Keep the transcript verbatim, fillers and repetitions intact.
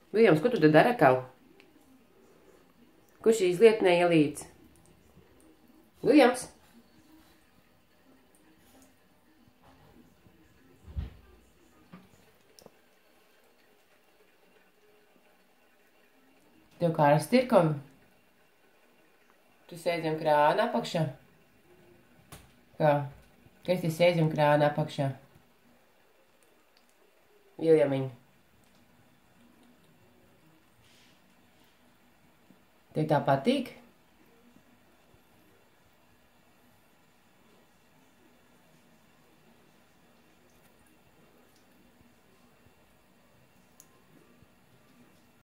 Viljams, ko tu te dari atkal? Kur šīs lietnē ielīdz? Viljams? Tev karsti ir, Kovi? Tu sēdi zem krāna apakšā? Kā? Kas te sēdi zem krāna apakšā? Viljamiņ. Tev tā patīk?